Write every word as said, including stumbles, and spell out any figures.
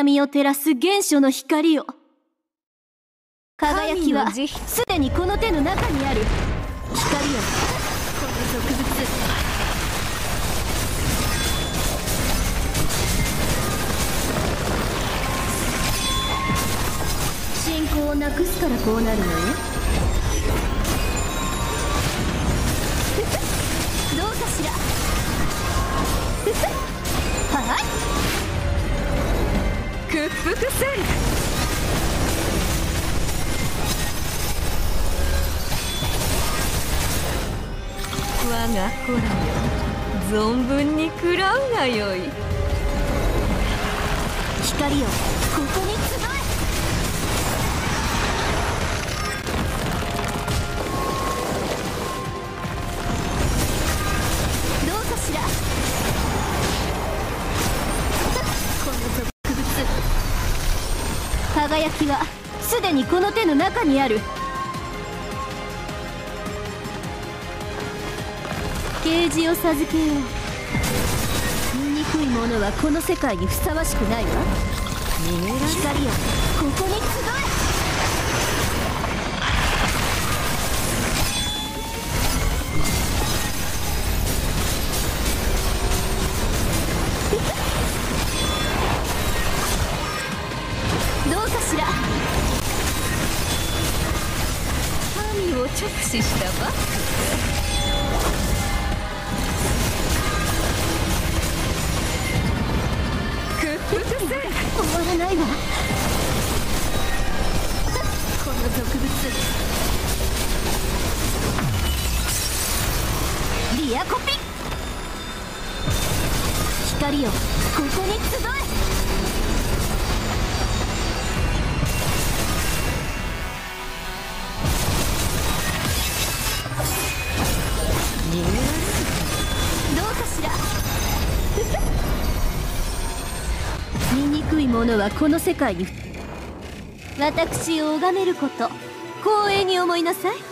闇を照らす原初の光を。輝きはすでにこの手の中にある。光よ、この俗物。信仰をなくすからこうなるのよ。どうかしら。はい、屈服せん。我が子らよ、存分に食らうがよい。光よ、ここに集え。どうかしら。この俗物。輝きはすでにこの手の中にある。啓示を授けよう。醜いものはこの世界にふさわしくないわ。逃げられ。光よ、ここに集え。どうかしら。神を直視したバック。終わらないわ。この俗物。リアコピ。光よ、ここに集え。逃げられる。どうかしら。醜いものはこの世界に。私を拝めること光栄に思いなさい。